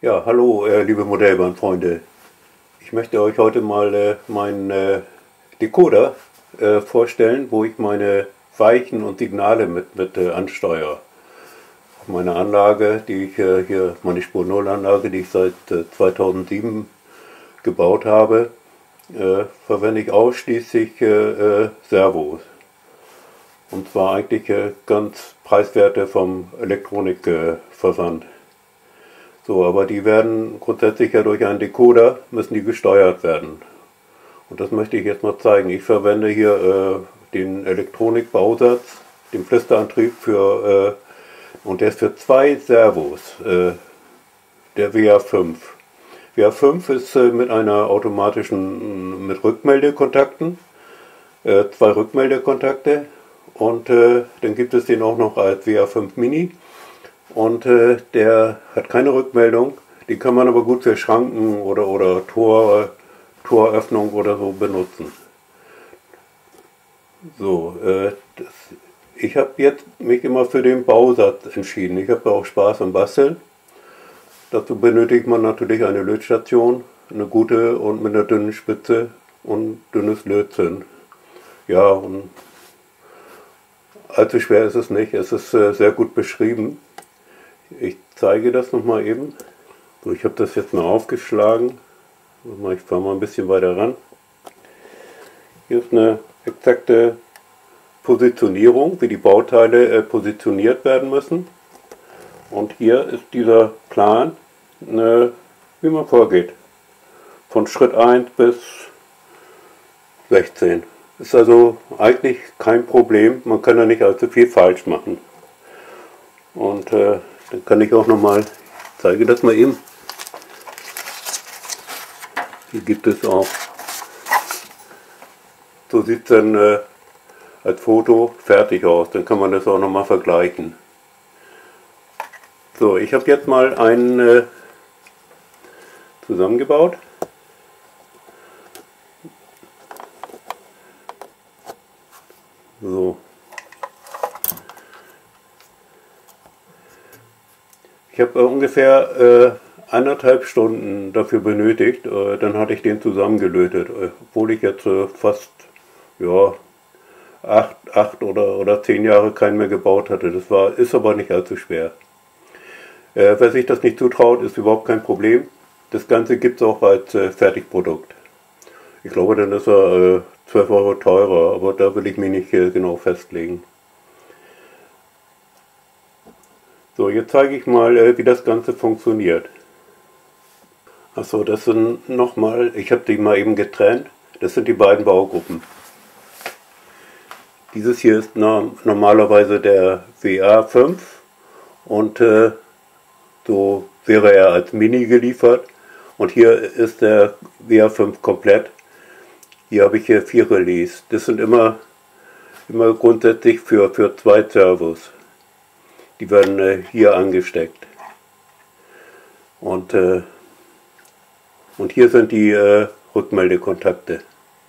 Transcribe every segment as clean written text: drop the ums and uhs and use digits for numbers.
Ja, hallo, liebe Modellbahnfreunde. Ich möchte euch heute mal meinen Decoder vorstellen, wo ich meine Weichen und Signale mit ansteuere. Auf meine Anlage, die ich hier, meine Spur Null Anlage, die ich seit 2007 gebaut habe, verwende ich ausschließlich Servos. Und zwar eigentlich ganz preiswerte vom Elektronikversand. So, aber die werden grundsätzlich ja durch einen Decoder, müssen die gesteuert werden. Und das möchte ich jetzt mal zeigen. Ich verwende hier den Elektronikbausatz, den Flüsterantrieb und der ist für zwei Servos, der WA5. WA5 ist mit einer mit Rückmeldekontakten, zwei Rückmeldekontakte und dann gibt es den auch noch als WA5 Mini. Und der hat keine Rückmeldung, die kann man aber gut für Schranken oder Toröffnung oder so benutzen. So, ich habe jetzt mich immer für den Bausatz entschieden. Ich habe auch Spaß am Basteln. Dazu benötigt man natürlich eine Lötstation, eine gute und mit einer dünnen Spitze und dünnes Lötzinn. Ja, und allzu schwer ist es nicht, es ist sehr gut beschrieben. Ich zeige das nochmal eben. So, ich habe das jetzt mal aufgeschlagen. Ich fahre mal ein bisschen weiter ran. Hier ist eine exakte Positionierung, wie die Bauteile positioniert werden müssen. Und hier ist dieser Plan, wie man vorgeht. Von Schritt 1 bis 16. Ist also eigentlich kein Problem. Man kann da nicht allzu viel falsch machen. Und dann kann ich auch nochmal, ich zeige das mal eben. Hier gibt es auch, so sieht es dann als Foto fertig aus. Dann kann man das auch nochmal vergleichen. So, ich habe jetzt mal einen zusammengebaut. So. Ich habe ungefähr 1,5 Stunden dafür benötigt, dann hatte ich den zusammengelötet, obwohl ich jetzt fast ja, 8 oder 10 Jahre keinen mehr gebaut hatte. Ist aber nicht allzu schwer. Wer sich das nicht zutraut, ist überhaupt kein Problem. Das Ganze gibt es auch als Fertigprodukt. Ich glaube, dann ist er 12 Euro teurer, aber da will ich mich nicht genau festlegen. So, jetzt zeige ich mal, wie das Ganze funktioniert. Achso, das sind nochmal, ich habe die mal eben getrennt, das sind die beiden Baugruppen. Dieses hier ist normalerweise der WA5 und so wäre er als Mini geliefert. Und hier ist der WA5 komplett. Hier habe ich hier 4 Relais. Das sind immer grundsätzlich für 2 Servos. Die werden hier angesteckt. Und hier sind die Rückmeldekontakte.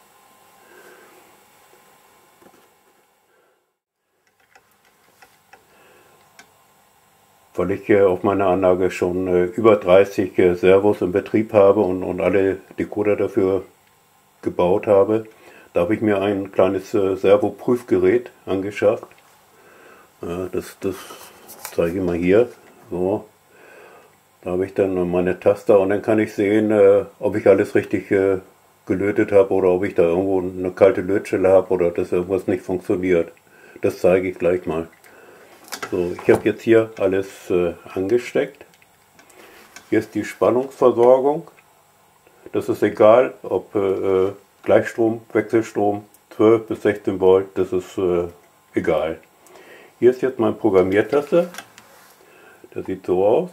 Weil ich auf meiner Anlage schon über 30 Servos im Betrieb habe und alle Decoder dafür gebaut habe, da habe ich mir ein kleines Servo-Prüfgerät angeschafft. Das zeige ich mal hier. So. Da habe ich dann meine Taster und dann kann ich sehen, ob ich alles richtig gelötet habe oder ob ich da irgendwo eine kalte Lötstelle habe oder dass irgendwas nicht funktioniert. Das zeige ich gleich mal. So, ich habe jetzt hier alles angesteckt. Hier ist die Spannungsversorgung. Das ist egal, ob Gleichstrom, Wechselstrom, 12 bis 16 Volt, das ist egal. Hier ist jetzt mein Programmiertaster. Der sieht so aus.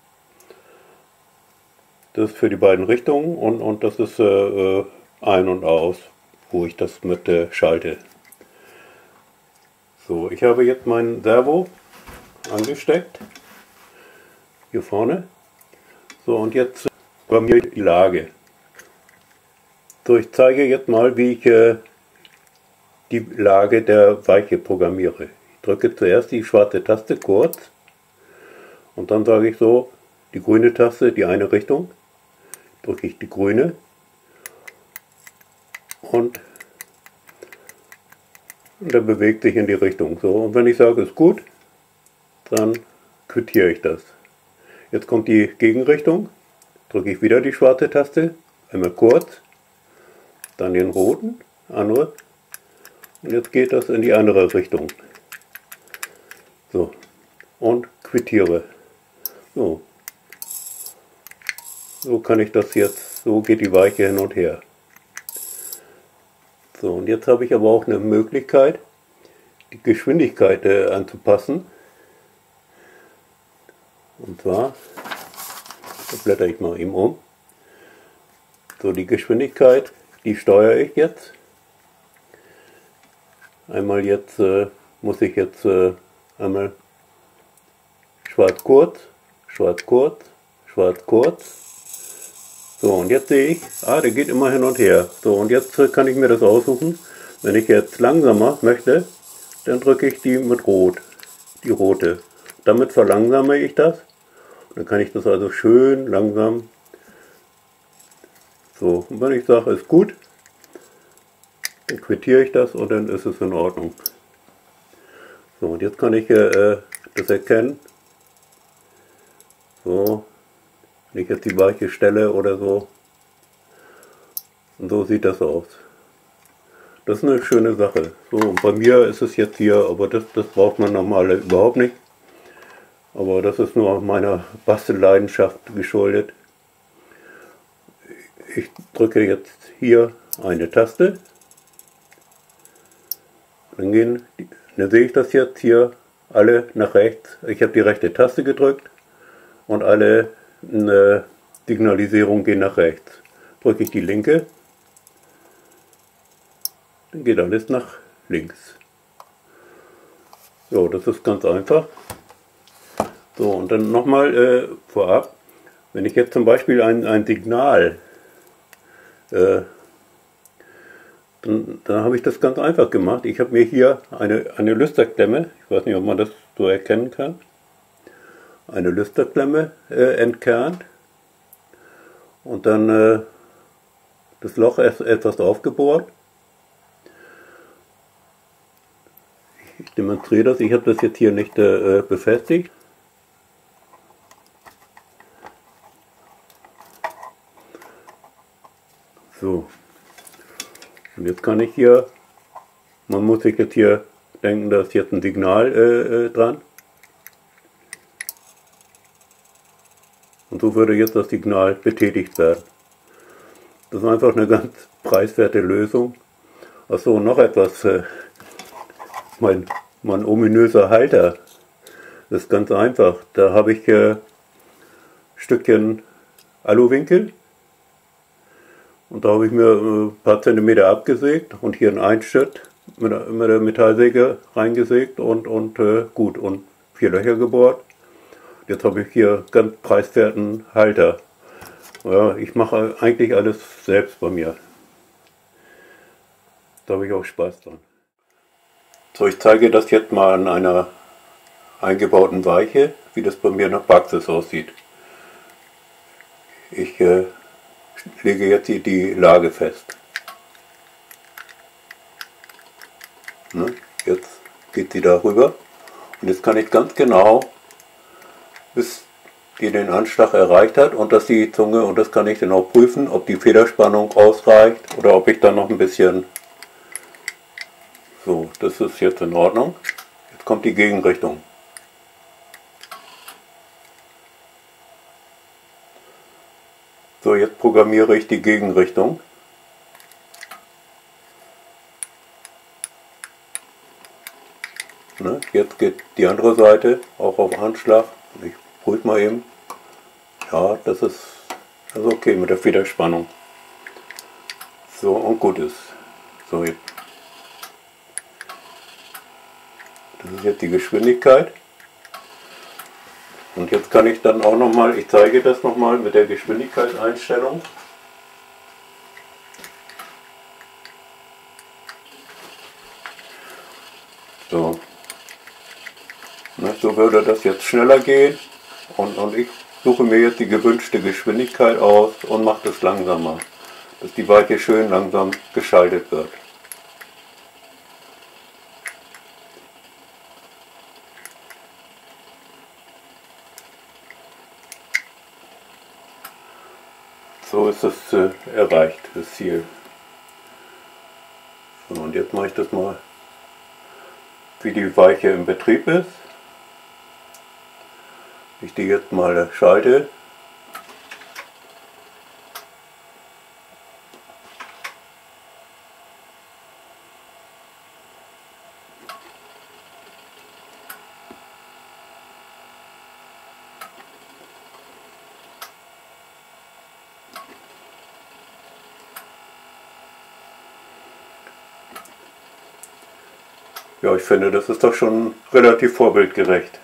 Das ist für die beiden Richtungen und das ist ein und aus, wo ich das mit schalte. So, ich habe jetzt meinen Servo angesteckt. Hier vorne. So, und jetzt programmiere ich die Lage. So, ich zeige jetzt mal, wie ich die Lage der Weiche programmiere. Ich drücke zuerst die schwarze Taste kurz und dann sage ich so, die grüne Taste, die eine Richtung, drücke ich die grüne und der bewegt sich in die Richtung. So, und wenn ich sage, ist gut, dann quittiere ich das. Jetzt kommt die Gegenrichtung, drücke ich wieder die schwarze Taste, einmal kurz, dann den roten, andere, und jetzt geht das in die andere Richtung. So, und quittiere. So, so kann ich das jetzt, so geht die Weiche hin und her. So, und jetzt habe ich aber auch eine Möglichkeit, die Geschwindigkeit anzupassen. Und zwar, da blätter ich mal eben um. So, die Geschwindigkeit, die steuere ich jetzt. Einmal jetzt muss ich jetzt einmal schwarz kurz, schwarz kurz, schwarz kurz. So, und jetzt sehe ich, der geht immer hin und her. So, und jetzt kann ich mir das aussuchen. Wenn ich jetzt langsamer möchte, dann drücke ich die mit Rot, die rote. Damit verlangsame ich das. Dann kann ich das also schön langsam. So, und wenn ich sage, ist gut, dann quittiere ich das und dann ist es in Ordnung. So, und jetzt kann ich das erkennen. So, wenn ich jetzt die Weiche stelle oder so. Und so sieht das aus. Das ist eine schöne Sache. So, und bei mir ist es jetzt hier, aber das braucht man normal überhaupt nicht. Aber das ist nur meiner Bastelleidenschaft geschuldet. Ich drücke jetzt hier eine Taste. Dann sehe ich das jetzt hier alle nach rechts. Ich habe die rechte Taste gedrückt und alle Signalisierungen gehen nach rechts. Drücke ich die linke, dann geht alles nach links. So, das ist ganz einfach. So, und dann nochmal vorab, wenn ich jetzt zum Beispiel ein Signal, dann habe ich das ganz einfach gemacht. Ich habe mir hier eine Lüsterklemme, ich weiß nicht, ob man das so erkennen kann, eine Lüsterklemme entkernt und dann das Loch etwas aufgebohrt. Ich demonstriere das, ich habe das jetzt hier nicht befestigt. So, und jetzt kann ich hier, man muss sich jetzt hier denken, da ist jetzt ein Signal dran. Und so würde jetzt das Signal betätigt werden. Das ist einfach eine ganz preiswerte Lösung. Achso, noch etwas, mein ominöser Halter, das ist ganz einfach. Da habe ich Stückchen Aluwinkel. Und da habe ich mir ein paar Zentimeter abgesägt und hier einen Einschnitt mit der Metallsäge reingesägt und gut und 4 Löcher gebohrt. Jetzt habe ich hier ganz preiswerten Halter. Ja, ich mache eigentlich alles selbst bei mir. Da habe ich auch Spaß dran. So, ich zeige das jetzt mal an einer eingebauten Weiche, wie das bei mir in der Praxis aussieht. Ich lege jetzt hier die Lage fest. Ne? Jetzt geht sie darüber und jetzt kann ich ganz genau, bis die den Anschlag erreicht hat und dass die Zunge, und das kann ich dann auch prüfen, ob die Federspannung ausreicht oder ob ich dann noch ein bisschen, so, das ist jetzt in Ordnung. Jetzt kommt die Gegenrichtung. So, jetzt programmiere ich die Gegenrichtung. Ne, jetzt geht die andere Seite auch auf Anschlag. Ich prüfe mal eben. Ja, das ist okay mit der Federspannung. So, und gut ist. So, jetzt. Das ist jetzt die Geschwindigkeit. Und jetzt kann ich dann auch nochmal, ich zeige das nochmal mit der Geschwindigkeitseinstellung. So. So würde das jetzt schneller gehen und ich suche mir jetzt die gewünschte Geschwindigkeit aus und mache das langsamer, dass die Weiche schön langsam geschaltet wird. So ist es erreicht, das Ziel. So, und jetzt mache ich das mal, wie die Weiche im Betrieb ist. Ich die jetzt mal schalte. Ja, ich finde, das ist doch schon relativ vorbildgerecht.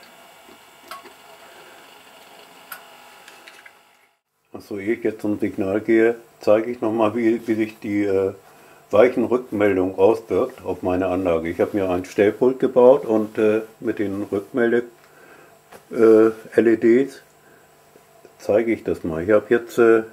Also, ehe ich jetzt zum Signal gehe, zeige ich nochmal, wie sich die Weichenrückmeldung auswirkt auf meine Anlage. Ich habe mir ein Stellpult gebaut und mit den Rückmelde-LEDs zeige ich das mal. Ich habe jetzt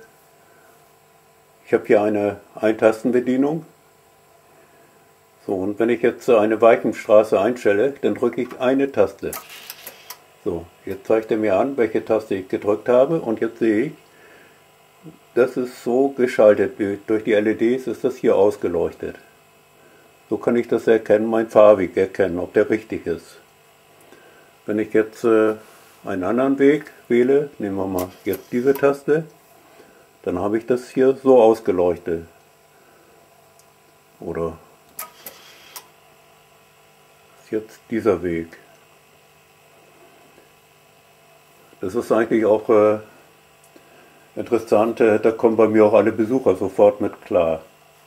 hier eine Eintastenbedienung. So, und wenn ich jetzt eine Weichenstraße einstelle, dann drücke ich eine Taste. So, jetzt zeigt er mir an, welche Taste ich gedrückt habe, und jetzt sehe ich, das ist so geschaltet. Durch die LEDs ist das hier ausgeleuchtet. So kann ich das erkennen, mein Fahrweg erkennen, ob der richtig ist. Wenn ich jetzt einen anderen Weg wähle, nehmen wir mal jetzt diese Taste, dann habe ich das hier so ausgeleuchtet. Oder ist jetzt dieser Weg. Das ist eigentlich auch interessant, da kommen bei mir auch alle Besucher sofort mit klar.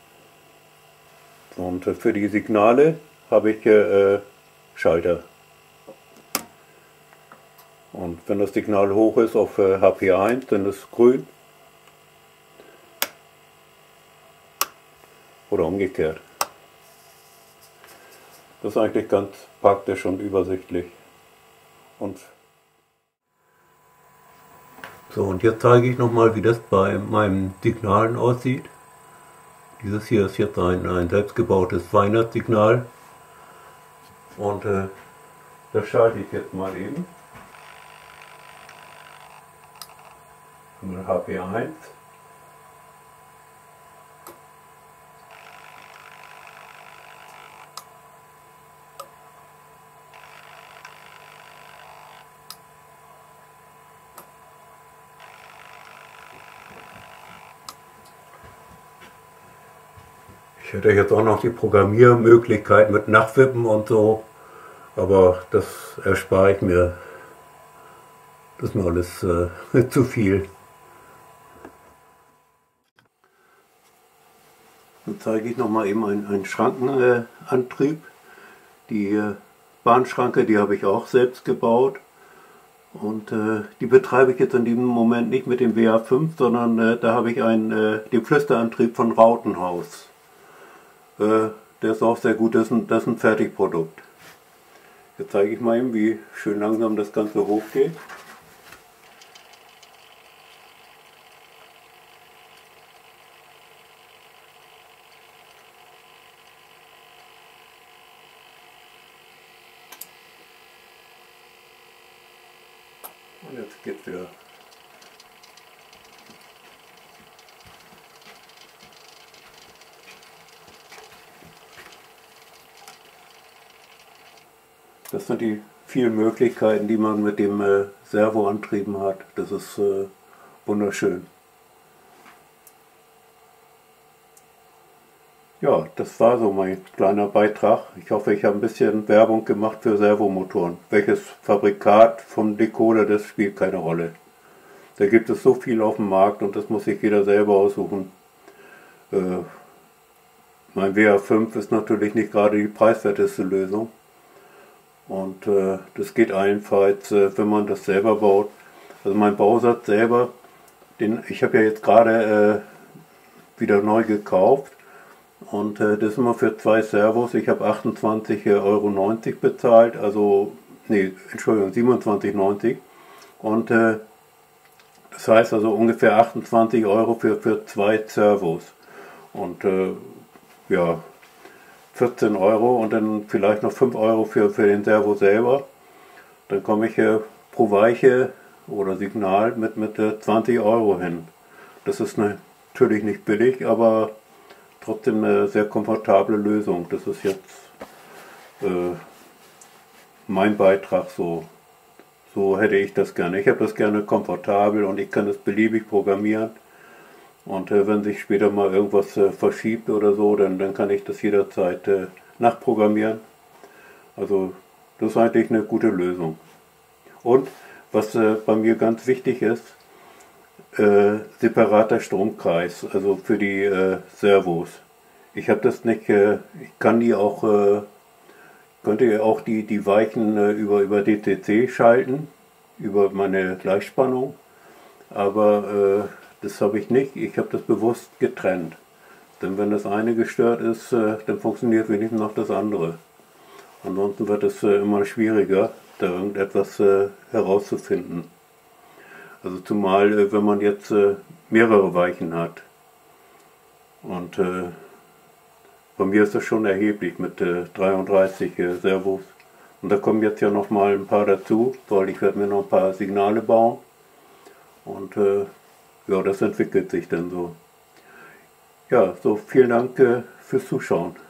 Und für die Signale habe ich Schalter. Und wenn das Signal hoch ist auf HP1, dann ist es grün. Oder umgekehrt. Das ist eigentlich ganz praktisch und übersichtlich. Und so, und jetzt zeige ich nochmal, wie das bei meinen Signalen aussieht. Dieses hier ist jetzt ein selbstgebautes Weihnachtssignal. Und das schalte ich jetzt mal eben. HP1. Ich hätte jetzt auch noch die Programmiermöglichkeit mit Nachwippen und so, aber das erspare ich mir. Das ist mir alles zu viel. Dann zeige ich noch mal eben einen Schrankenantrieb. Die Bahnschranke, die habe ich auch selbst gebaut. Und die betreibe ich jetzt in diesem Moment nicht mit dem WA5, sondern da habe ich den Flüsterantrieb von Rautenhaus. Der ist auch sehr gut, das ist ein Fertigprodukt. Jetzt zeige ich mal eben, wie schön langsam das Ganze hochgeht. Und jetzt geht's wieder. Das sind die vielen Möglichkeiten, die man mit dem Servoantrieben hat. Das ist wunderschön. Ja, das war so mein kleiner Beitrag. Ich hoffe, ich habe ein bisschen Werbung gemacht für Servomotoren. Welches Fabrikat vom Decoder, das spielt keine Rolle. Da gibt es so viel auf dem Markt und das muss sich jeder selber aussuchen. Mein WA5 ist natürlich nicht gerade die preiswerteste Lösung. Und das geht allenfalls, wenn man das selber baut. Also mein Bausatz selber, ich habe ja jetzt gerade wieder neu gekauft. Und das ist immer für 2 Servos. Ich habe 28,90 € bezahlt, also, nee, Entschuldigung, 27,90 €. Und Das heißt also ungefähr 28 Euro für 2 Servos. Und ja, 14 Euro und dann vielleicht noch 5 Euro für den Servo selber. Dann komme ich pro Weiche oder Signal mit 20 Euro hin. Das ist natürlich nicht billig, aber trotzdem eine sehr komfortable Lösung. Das ist jetzt mein Beitrag so. So hätte ich das gerne. Ich habe das gerne komfortabel und ich kann das beliebig programmieren. Und wenn sich später mal irgendwas verschiebt oder so, dann kann ich das jederzeit nachprogrammieren. Also das ist eigentlich eine gute Lösung. Und was bei mir ganz wichtig ist, separater Stromkreis, also für die Servos. Ich habe das nicht, ich kann die auch, könnte auch die Weichen über DCC schalten, über meine Gleichspannung, aber das habe ich nicht, ich habe das bewusst getrennt. Denn wenn das eine gestört ist, dann funktioniert wenigstens noch das andere. Ansonsten wird es immer schwieriger, da irgendetwas herauszufinden. Also zumal, wenn man jetzt mehrere Weichen hat. Und bei mir ist das schon erheblich mit 33 Servos. Und da kommen jetzt ja noch mal ein paar dazu, weil ich werde mir noch ein paar Signale bauen. Und ja, das entwickelt sich dann so. Ja, so vielen Dank fürs Zuschauen.